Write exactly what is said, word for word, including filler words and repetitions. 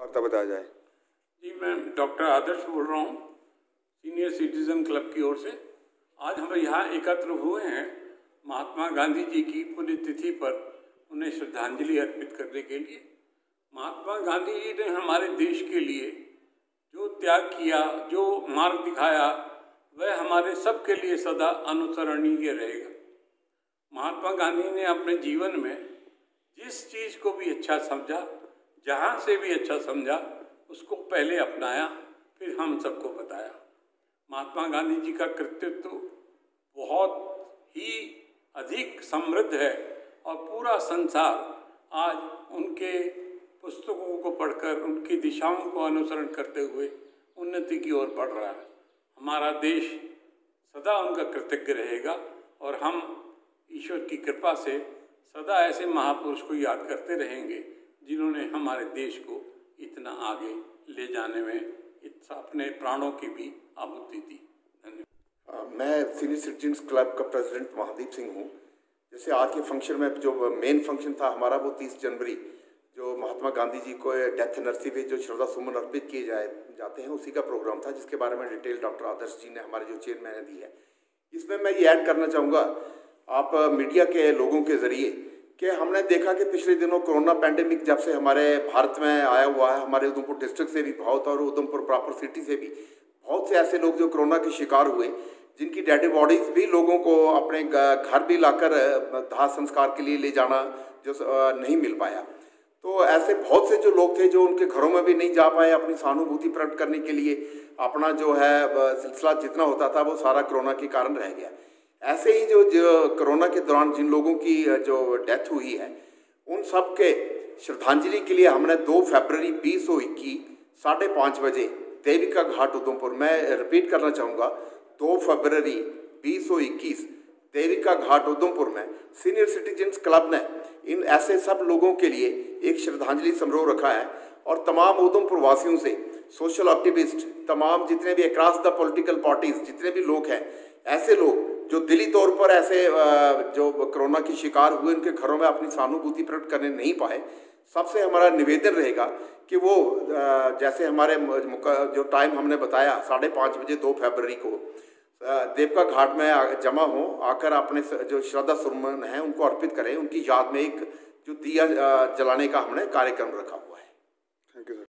वार्ता बताया जाए। जी, मैं डॉक्टर आदर्श बोल रहा हूँ, सीनियर सिटीजन क्लब की ओर से। आज हम यहाँ एकत्र हुए हैं महात्मा गांधी जी की पुण्यतिथि पर उन्हें श्रद्धांजलि अर्पित करने के लिए। महात्मा गांधी जी ने हमारे देश के लिए जो त्याग किया, जो मार्ग दिखाया, वह हमारे सबके लिए सदा अनुसरणीय रहेगा। महात्मा गांधी ने अपने जीवन में जिस चीज़ को भी अच्छा समझा, जहाँ से भी अच्छा समझा, उसको पहले अपनाया, फिर हम सबको बताया। महात्मा गांधी जी का कृतित्व बहुत ही अधिक समृद्ध है और पूरा संसार आज उनके पुस्तकों को पढ़कर, उनकी दिशाओं को अनुसरण करते हुए उन्नति की ओर बढ़ रहा है। हमारा देश सदा उनका कृतज्ञ रहेगा और हम ईश्वर की कृपा से सदा ऐसे महापुरुष को याद करते रहेंगे जिन्होंने हमारे देश को इतना आगे ले जाने में अपने प्राणों की भी आहुति दी। धन्यवाद। मैं सीनियर सिटीजन्स क्लब का प्रेसिडेंट महादीप सिंह हूँ। जैसे आज के फंक्शन में जो मेन फंक्शन था हमारा, वो तीस जनवरी जो महात्मा गांधी जी को डेथ एनिवर्सरी पे जो श्रद्धा सुमन अर्पित किए जाए जाते हैं, उसी का प्रोग्राम था, जिसके बारे में डिटेल डॉक्टर आदर्श जी ने, हमारे जो चेयरमैन ने दी है। इसमें मैं ये ऐड करना चाहूँगा आप मीडिया के लोगों के ज़रिए कि हमने देखा कि पिछले दिनों कोरोना पैंडेमिक जब से हमारे भारत में आया हुआ है, हमारे उधमपुर डिस्ट्रिक्ट से भी बहुत और उधमपुर प्रॉपर सिटी से भी बहुत से ऐसे लोग जो कोरोना के शिकार हुए, जिनकी डेड बॉडीज भी लोगों को अपने घर भी लाकर दाह संस्कार के लिए ले जाना जो नहीं मिल पाया। तो ऐसे बहुत से जो लोग थे जो उनके घरों में भी नहीं जा पाए अपनी सहानुभूति प्रकट करने के लिए। अपना जो है सिलसिला जितना होता था वो सारा कोरोना के कारण रह गया। ऐसे ही जो जो कोरोना के दौरान जिन लोगों की जो डेथ हुई है, उन सब के श्रद्धांजलि के लिए हमने दो फरवरी बीस सौ इक्कीस साढ़े पाँच बजे देविका घाट उधमपुर, मैं रिपीट करना चाहूँगा, दो फरवरी बीस सौ इक्कीस देविका घाट उधमपुर में सीनियर सिटीजन्स क्लब ने इन ऐसे सब लोगों के लिए एक श्रद्धांजलि समारोह रखा है। और तमाम उधमपुर वासियों से सोशल एक्टिविस्ट, तमाम जितने भी अक्रॉस द पॉलिटिकल पार्टीज जितने भी लोग हैं, ऐसे लोग जो दिली तौर पर ऐसे जो कोरोना के शिकार हुए, उनके घरों में अपनी सहानुभूति प्रकट करने नहीं पाए, सबसे हमारा निवेदन रहेगा कि वो जैसे हमारे जो टाइम हमने बताया साढ़े पाँच बजे दो फरवरी को देविका घाट में जमा हो, आकर अपने जो श्रद्धा सुमन हैं उनको अर्पित करें। उनकी याद में एक जो दिया जलाने का हमने कार्यक्रम रखा हुआ है। Thank you sir.